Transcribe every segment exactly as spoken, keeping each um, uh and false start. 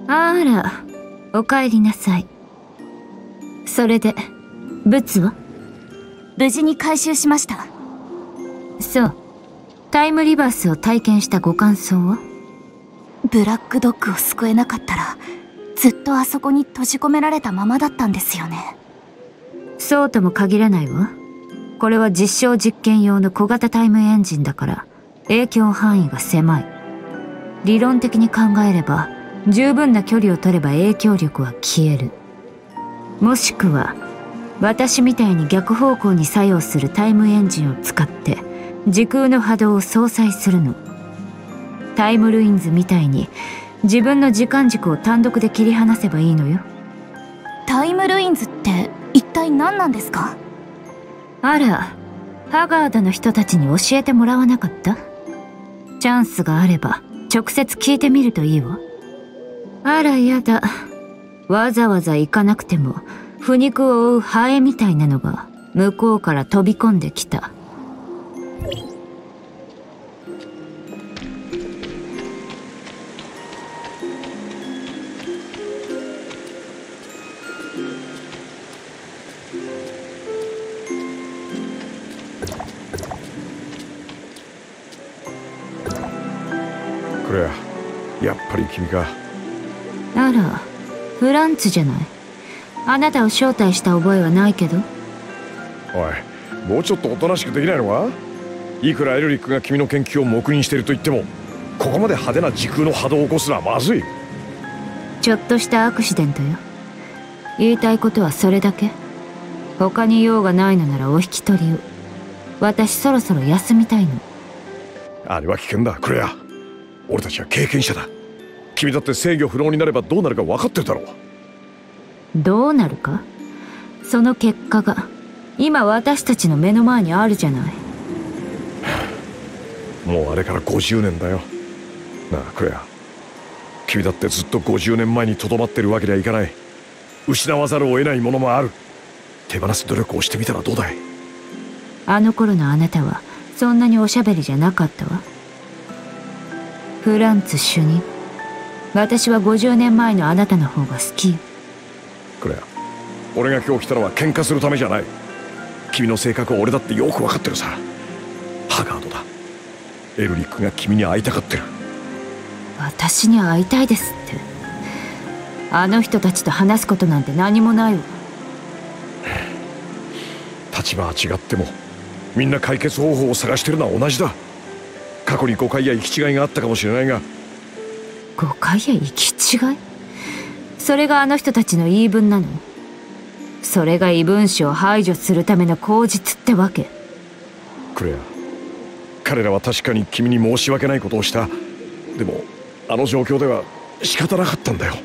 あら、お帰りなさい。それでブツは？ 無事に回収しました。 そう。タイムリバースを体験したご感想は？ ブラックドッグを救えなかったらずっとあそこに閉じ込められたままだったんですよね。 そうとも限らないわ。これは実証実験用の小型タイムエンジンだから影響範囲が狭い。理論的に考えれば十分な距離を取れば影響力は消える。もしくは私みたいに逆方向に作用するタイムエンジンを使って時空の波動を相殺するの。タイムルインズみたいに自分の時間軸を単独で切り離せばいいのよ。 タイムルインズって一体何なんですか？ あら、ハガードの人たちに教えてもらわなかった？チャンスがあれば直接聞いてみるといいわ。あらやだ。わざわざ行かなくても腐肉を追うハエみたいなのが向こうから飛び込んできた。 クレア、やっぱり君か。 あら、フランツじゃない。あなたを招待した覚えはないけど。 おい、もうちょっとおとなしくできないのか？いくらエルリックが君の研究を黙認していると言っても、ここまで派手な時空の波動を起こすのはまずい。 ちょっとしたアクシデントよ。言いたいことはそれだけ？他に用がないのならお引き取りを。私そろそろ休みたいの。 あれは危険だ、クレア。俺たちは経験者だ。君だって制御不能になればどうなるか分かってるだろう。 どうなるか？その結果が今私たちの目の前にあるじゃない。 もうあれからごじゅうねんだよ。なあクレア、君だってずっとごじゅうねんまえにとどまってるわけにはいかない。失わざるを得ないものもある。手放す努力をしてみたらどうだい？ あの頃のあなたはそんなにおしゃべりじゃなかったわ。フランツ主任、私はごじゅうねんまえのあなたの方が好きよ。 クレア、俺が今日来たのは喧嘩するためじゃない。君の性格は俺だってよく分かってるさ。ハガードだ。エルリックが君に会いたがってる。 私に会いたいですって？あの人たちと話すことなんて何もないわ。 立場は違ってもみんな解決方法を探してるのは同じだ。過去に誤解や行き違いがあったかもしれないが。 誤解や行き違い？それがあの人たちの言い分なの？それが異分子を排除するための口実ってわけ？ クレア、彼らは確かに君に申し訳ないことをした。でもあの状況では仕方なかったんだよ。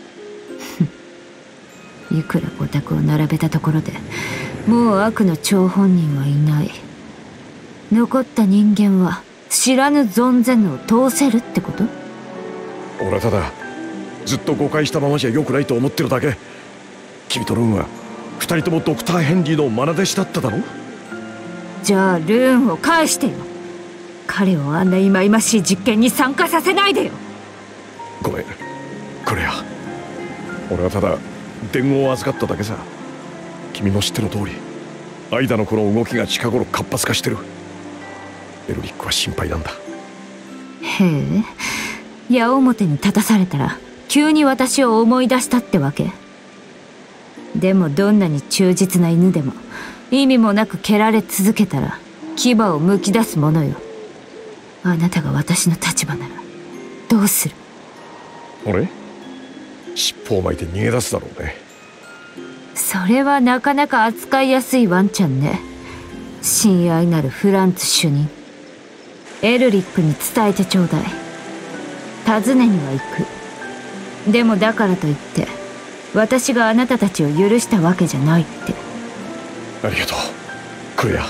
いくらオタクを並べたところでもう悪の張本人はいない。残った人間は知らぬ存ぜぬを通せるってこと？ 俺はただずっと誤解したままじゃ良くないと思ってるだけ。君とルーンは二人ともドクターヘンリーの愛弟子だっただろ？ じゃあルーンを返してよ。彼をあんな忌々しい実験に参加させないでよ。 ごめんクレア、俺はただ伝言を預かっただけさ。君の知っての通りアイダの子の動きが近頃活発化してる。エルリックは心配なんだ。 へえ、矢面に立たされたら急に私を思い出したってわけ？でもどんなに忠実な犬でも意味もなく蹴られ続けたら牙をむき出すものよ。あなたが私の立場ならどうする？ 俺？尻尾を巻いて逃げ出すだろうね。 それはなかなか扱いやすいワンちゃんね。親愛なるフランツ主任、エルリックに伝えてちょうだい。訪ねには行く。でもだからといって私があなたたちを許したわけじゃないって。 ありがとうクレア。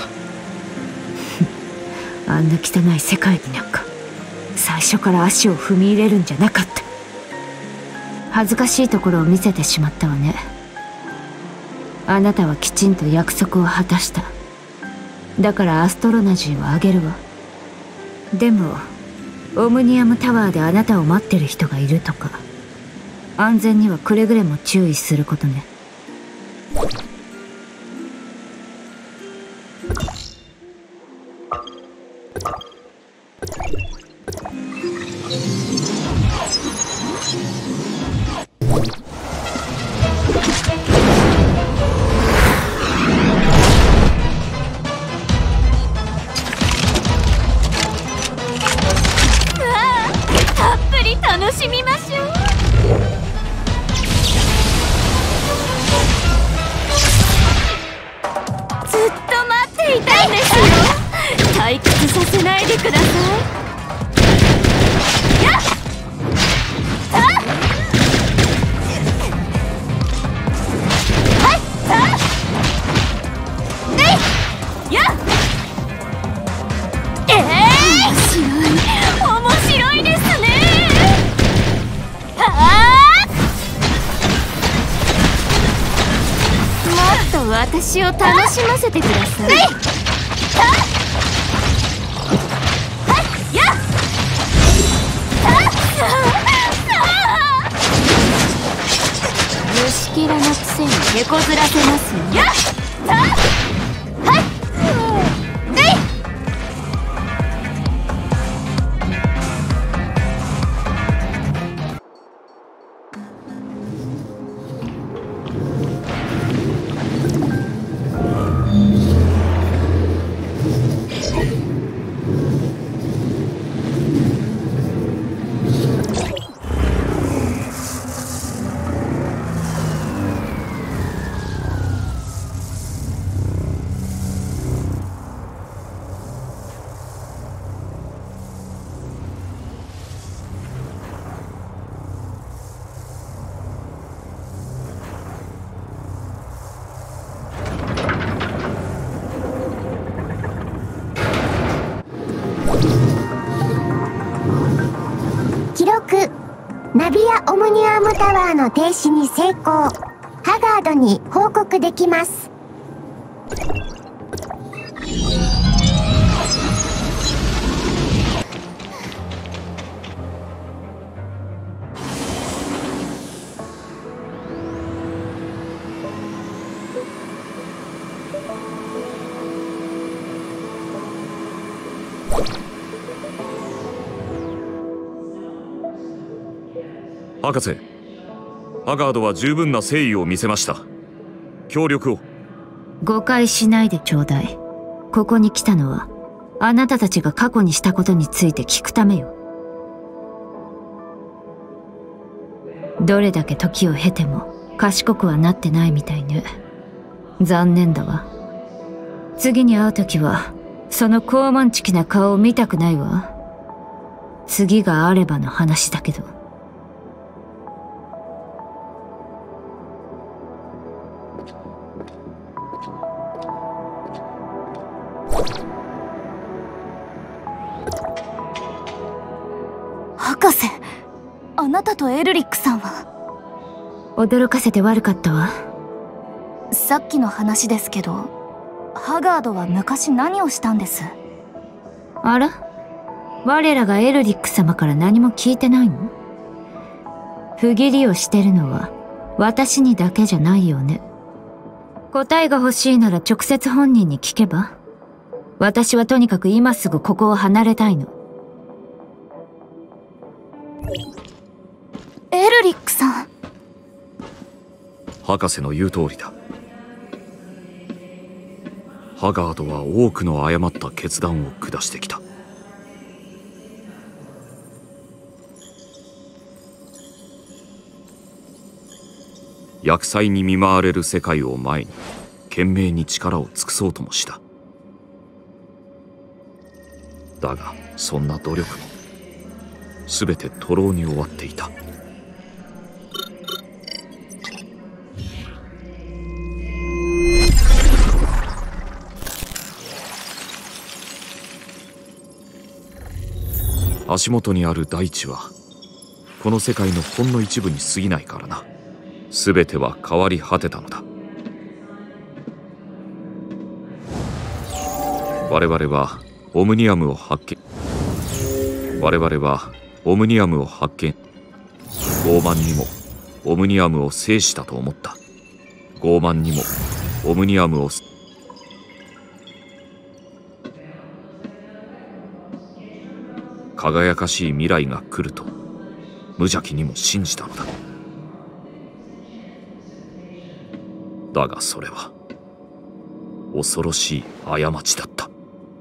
あんな汚い世界になんか最初から足を踏み入れるんじゃなかった。恥ずかしいところを見せてしまったわね。あなたはきちんと約束を果たした。だからアストロナジーをあげるわ。でもオムニアムタワーであなたを待ってる人がいるとか。 安全にはくれぐれも注意することね。 楽しみましょう。ずっと待っていたんですよ。退屈させないでください。やっさあはいさあねいやっええー、面白い面白いですね。もっと私を楽しませてください。虫キラのくせに手こずらせますよ。やっナビア・オムニアームタワーの停止に成功。ハガードに報告できます。 博士、ハガードは十分な誠意を見せました。協力を。 誤解しないでちょうだい。ここに来たのはあなたたちが過去にしたことについて聞くためよ。どれだけ時を経ても賢くはなってないみたいね。残念だわ。次に会う時はその高慢ちきな顔を見たくないわ。次があればの話だけど。 博士、あなたとエルリックさんは。 驚かせて悪かったわ。 さっきの話ですけど、ハガードは昔何をしたんです？ あら？我らがエルリック様から何も聞いてないの？不義理をしてるのは私にだけじゃないよね。答えが欲しいなら直接本人に聞けば。私はとにかく今すぐここを離れたいの。 エルリックさん。 博士の言う通りだ。ハガードは多くの誤った決断を下してきた。厄災に見舞われる世界を前に懸命に力を尽くそうともした。だがそんな努力も全て徒労に終わっていた。足元にある大地はこの世界のほんの一部に過ぎないからな。全ては変わり果てたのだ。我々はオムニアムを発見我々はオムニアムを発見。傲慢にもオムニアムを制したと思った。傲慢にもオムニアムを輝かしい未来が来ると無邪気にも信じたのだ。だがそれは恐ろしい過ちだった。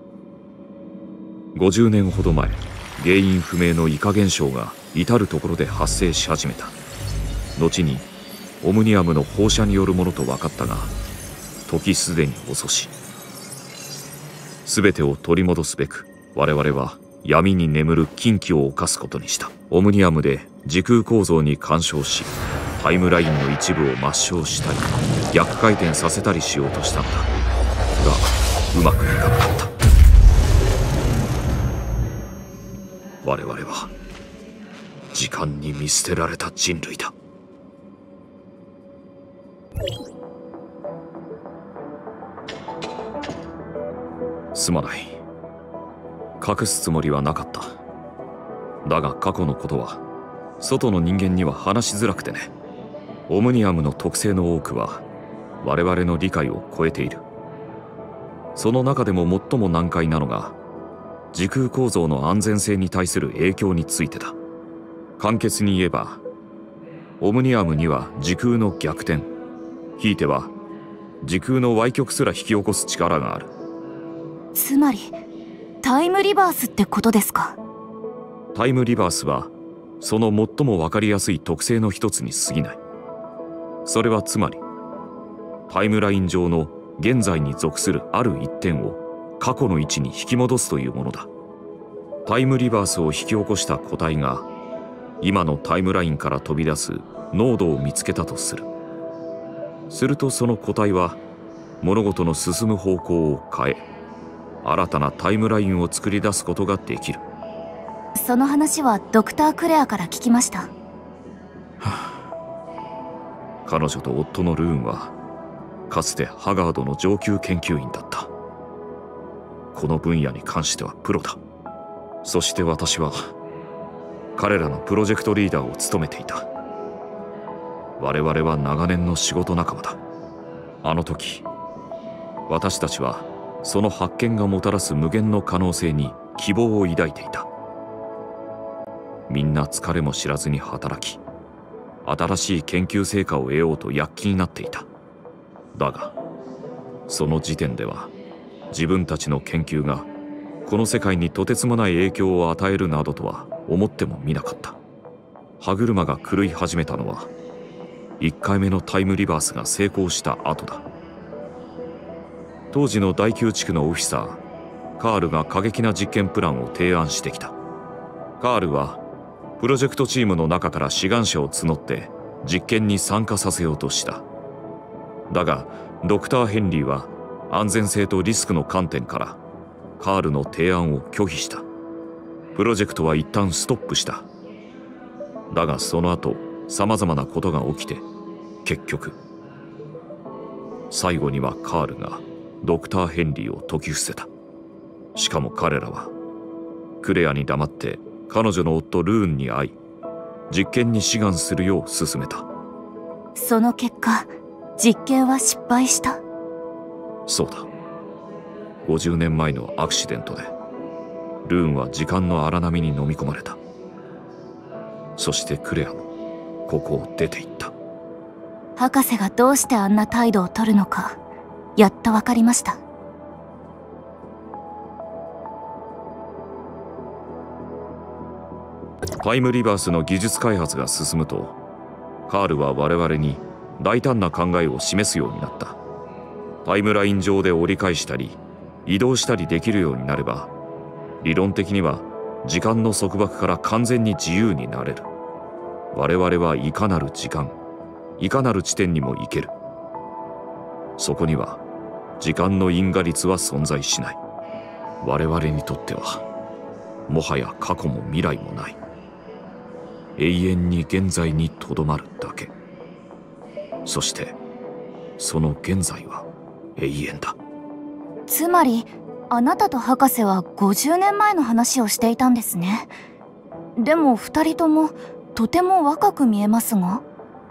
ごじゅうねんほど前、原因不明の異化現象が至る所で発生し始めた。後にオムニアムの放射によるものと分かったが、時すでに遅し。全てを取り戻すべく我々は闇に眠る禁忌を犯すことにした。オムニアムで時空構造に干渉し、タイムラインの一部を抹消したり逆回転させたりしようとしたのだが、うまくいかなかった。我々は時間に見捨てられた人類だ。すまない。隠すつもりはなかった。だが過去のことは外の人間には話しづらくてね。オムニアムの特性の多くは我々の理解を超えている。その中でも最も難解なのが時空構造の安全性に対する影響についてだ。簡潔に言えば、オムニアムには時空の逆転、ひいては時空の歪曲すら引き起こす力がある。 つまりタイムリバースってことですか？ タイムリバースはその最も分かりやすい特性の一つに過ぎない。それはつまりタイムライン上の現在に属するある一点を過去の位置に引き戻すというものだ。タイムリバースを引き起こした個体が今のタイムラインから飛び出す濃度を見つけたとする。するとその個体は物事の進む方向を変え、新たなタイムラインを作り出すことができる。 その話はドクター・クレアから聞きました。はあ、彼女と夫のルーンはかつてハガードの上級研究員だった。この分野に関してはプロだ。そして私は彼らのプロジェクトリーダーを務めていた。我々は長年の仕事仲間だ。あの時私たちはその発見がもたらす無限の可能性に希望を抱いていた。みんな疲れも知らずに働き、新しい研究成果を得ようと躍起になっていた。だがその時点では自分たちの研究がこの世界にとてつもない影響を与えるなどとは思ってもみなかった。歯車が狂い始めたのはいっかいめのタイムリバースが成功した後だ。当時の第きゅう地区のオフィサーカールが過激な実験プランを提案してきた。カールはプロジェクトチームの中から志願者を募って実験に参加させようとした。だがドクター・ヘンリーは安全性とリスクの観点からカールの提案を拒否した。プロジェクトは一旦ストップした。だがその後さまざまなことが起きて、結局最後にはカールがドクター・ヘンリーを説き伏せた。しかも彼らはクレアに黙って彼女の夫ルーンに会い、実験に志願するよう勧めた。 その結果実験は失敗した。 そうだ。ごじゅうねんまえのアクシデントでルーンは時間の荒波に飲み込まれた。そしてクレアもここを出て行った。 博士がどうしてあんな態度を取るのかやっと分かりました。 タイムリバースの技術開発が進むと、カールは我々に大胆な考えを示すようになった。タイムライン上で折り返したり移動したりできるようになれば、理論的には時間の束縛から完全に自由になれる。我々はいかなる時間、いかなる地点にも行ける。そこには時間の因果律は存在しない。我々にとってはもはや過去も未来もない。永遠に現在にとどまるだけ。そしてその現在は永遠だ。 つまりあなたと博士はごじゅうねんまえの話をしていたんですね。でもふたりともとても若く見えますが。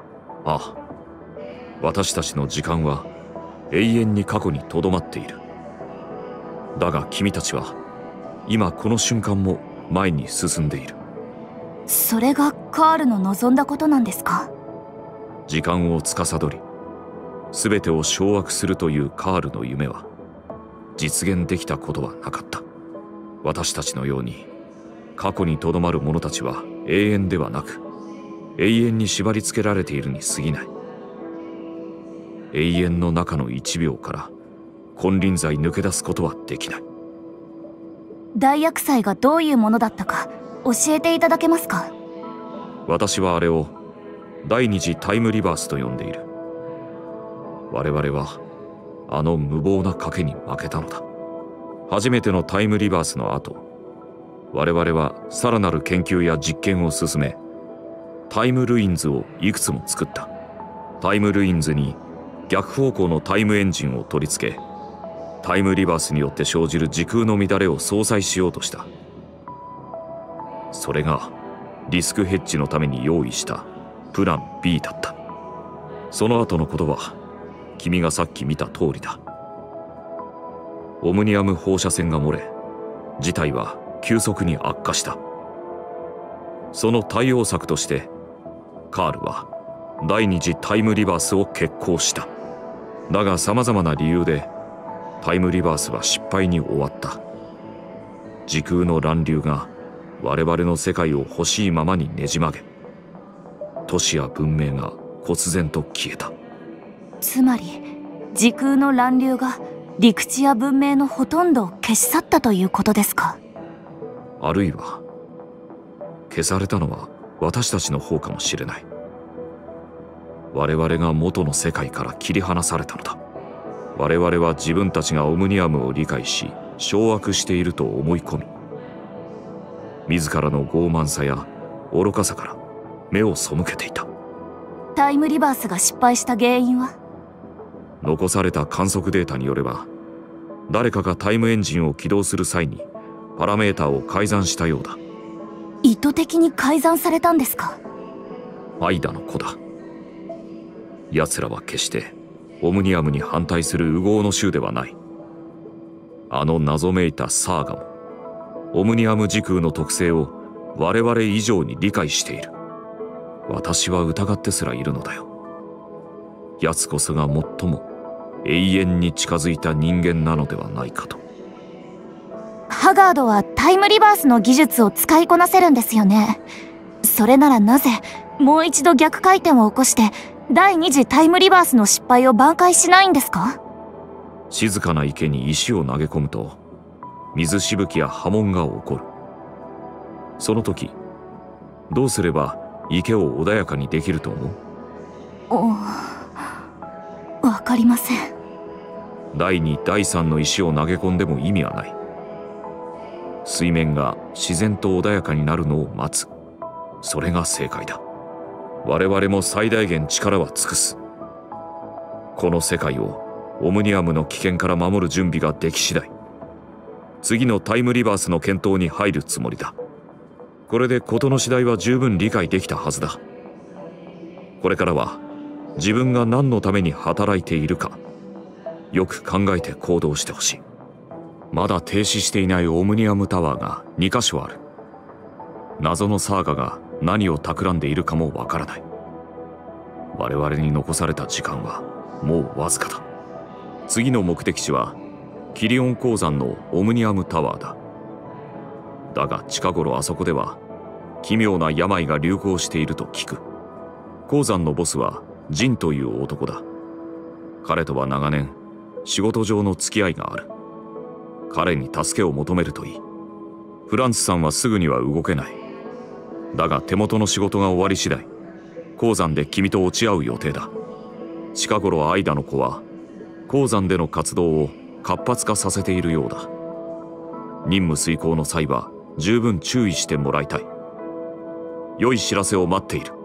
ああ、私たちの時間は永遠に過去にとどまっている。だが君たちは今この瞬間も前に進んでいる。 それがカールの望んだことなんですか？ 時間を司り全てを掌握するというカールの夢は実現できたことはなかった。私たちのように過去にとどまる者たちは永遠ではなく永遠に縛り付けられているに過ぎない。永遠の中のいちびょうから金輪際抜け出すことはできない。 大厄災がどういうものだったか教えていただけますか？ 私はあれを第二次タイムリバースと呼んでいる。我々はあの無謀な賭けに負けたのだ。初めてのタイムリバースの後、我々はさらなる研究や実験を進め、タイムルインズをいくつも作った。タイムルインズに逆方向のタイムエンジンを取り付け、タイムリバースによって生じる時空の乱れを相殺しようとした。それがリスクヘッジのために用意したプラン ビー だった。その後のことは君がさっき見た通りだ。オムニアム放射線が漏れ、事態は急速に悪化した。その対応策としてカールは第二次タイムリバースを決行した。だがさまざまな理由でタイムリバースは失敗に終わった。時空の乱流が我々の世界を欲しいままにねじ曲げ、都市や文明が忽然と消えた。 つまり時空の乱流が陸地や文明のほとんどを消し去ったということですか？ あるいは消されたのは私たちの方かもしれない。我々が元の世界から切り離されたのだ。我々は自分たちがオムニアムを理解し掌握していると思い込み、自らの傲慢さや愚かさから目を背けていた。 タイムリバースが失敗した原因は？ 残された観測データによれば、誰かがタイムエンジンを起動する際にパラメータを改ざんしたようだ。 意図的に改ざんされたんですか？ アイダの子だ。奴らは決してオムニアムに反対する烏合の衆ではない。あの謎めいたサーガもオムニアム時空の特性を我々以上に理解している。私は疑ってすらいるのだよ。奴こそが最も永遠に近づいた人間なのではないかと。 ハガードはタイムリバースの技術を使いこなせるんですよね。それならなぜもう一度逆回転を起こして第二次タイムリバースの失敗を挽回しないんですか？ 静かな池に石を投げ込むと水しぶきや波紋が起こる。その時どうすれば池を穏やかにできると思う？ お、わかりません。 第二、第三の石を投げ込んでも意味はない。水面が自然と穏やかになるのを待つ。それが正解だ。我々も最大限力は尽くす。この世界をオムニアムの危険から守る準備ができ次第、次のタイムリバースの検討に入るつもりだ。これで事の次第は十分理解できたはずだ。これからは自分が何のために働いているかよく考えて行動してほしい。まだ停止していないオムニアムタワーがにか所ある。謎のサーガが何を企んでいるかもわからない。我々に残された時間はもうわずかだ。次の目的地はキリオン鉱山のオムニアムタワーだ。だが近頃あそこでは奇妙な病が流行していると聞く。鉱山のボスはジンという男だ。彼とは長年仕事上の付き合いがある。彼に助けを求めるといい。フランツさんはすぐには動けない。だが手元の仕事が終わり次第鉱山で君と落ち合う予定だ。近頃アイダの子は鉱山での活動を活発化させているようだ。任務遂行の際は十分注意してもらいたい。良い知らせを待っている。